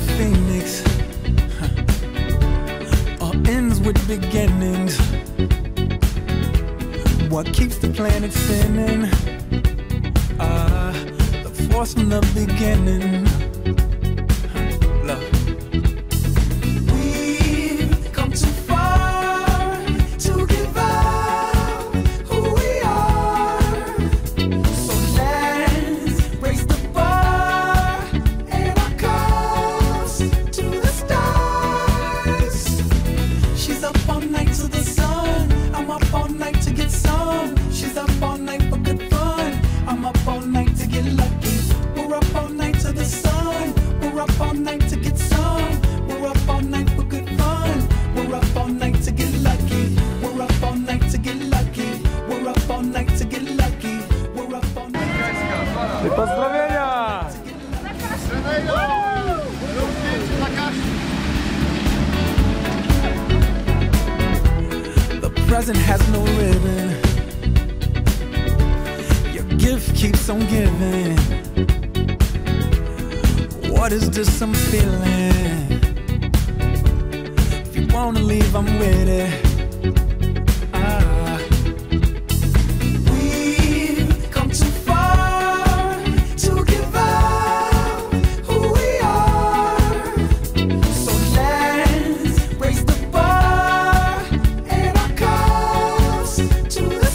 phoenix, all ends with beginnings. What keeps the planet spinning? The force from the beginning. Love. We've come too far to give up who we are. So let's raise the bar and our cups to the stars. She's up all night to the sun. I'm up all night to get some. She's up all night for good fun. I'm up all night to get lucky. We're up all night to the sun. We're up all night to get some. We're up all night for good fun. We're up all night to get lucky. We're up all night to get lucky. We're up all night to get lucky. We're up all night. I pozdrowienia! The present has no ribbon. Your gift keeps on giving. What is this I'm feeling? If you wanna leave, I'm with it. We've come too far to give up who we are. So let's raise the bar and our cups to the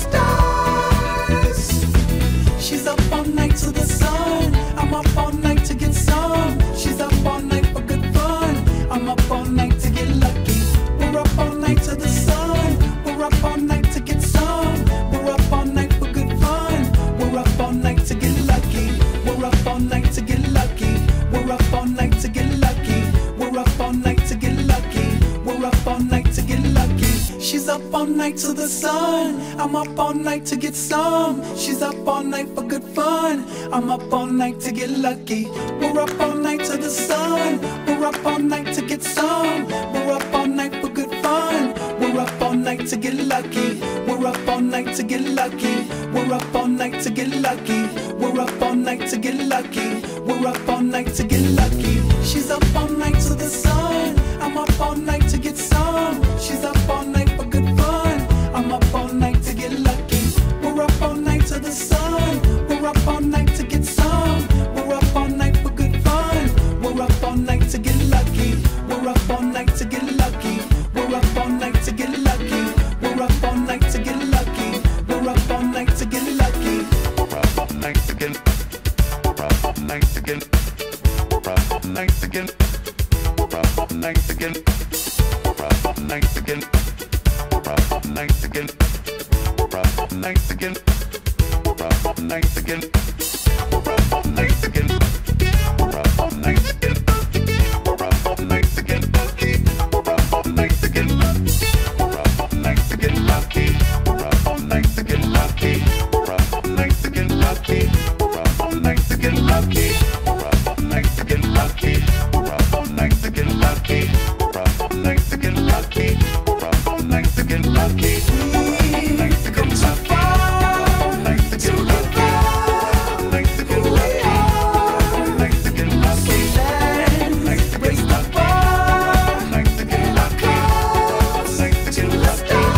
stars. She's up all night to the sun. I'm up all night to get some. She's up all night for good fun. I'm up all night to get lucky. We're up all night to the sun. We're up all night to get some. We're up all night for good fun. We're up all night to get lucky. We're up all night to get lucky. We're up all night to get lucky. We're up all night to get lucky. We're up all night to get lucky. She's up all night to the sun. I'm up all night to get some. She's up all night for good fun. I'm up all night to get lucky. We're up all night to the sun. We're up all night to get some. We're up all night for good fun. We're up all night to get lucky. We're up all night to get lucky. We're up all night to get lucky. We're up all night to get lucky. We're up all night to get lucky. She's up all night to the sun. I'm up all night to get some. She's up all night for good fun. I'm up all night to get lucky. We're up all night to the sun. We're up all night to get some. We're up all night for good fun. We're up all night to get lucky. We're up all night to get lucky. We're up all night to get lucky. We're up all night to get lucky. We're up all night to get lucky. We're up all night again. We're up all night again. We're up all night again. We're up all night again. We're up all night again. We're up all night again. We're up all night again. We're up all night again. We're up all night again. We're up all night again. We're up all night again. We're up all night again. We're up all night to get lucky. We're up all night to get lucky. We're up all night to get lucky. We're up all night to get lucky. We're up all night to get lucky. We're up all night to get lucky. We're up all night to get lucky. We're up all night to get lucky. We've come too far to give up who we are. So let's raise the bar and our cups to the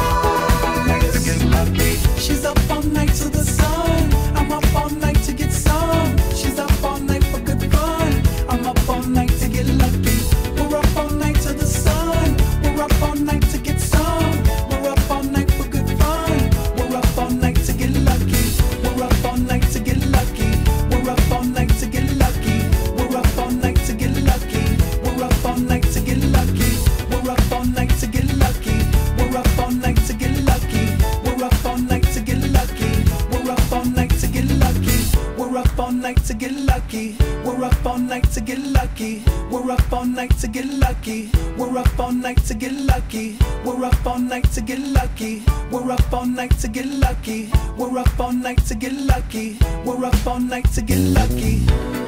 stars. She's up all night to the sun. I'm up all night to get some. She's up all night for good fun. I'm up all night to get lucky. We're up all night to the sun. We're up all night to get some. We're up all night for good fun. We're up all night to get lucky. We're up all night to get lucky. We're up all night to get lucky. We're up all night to get lucky. We're up all night to get lucky. We're up all night to get lucky. We're up all night to get lucky. We're up all night to get lucky. We're up all night to get lucky. We're up all night to get lucky. We're up all night to get lucky. We're up all night to get lucky. We're up all night to get lucky. We're up all night to get lucky. We're up all night to get lucky. We're up all night to get lucky. We're up all night to get lucky.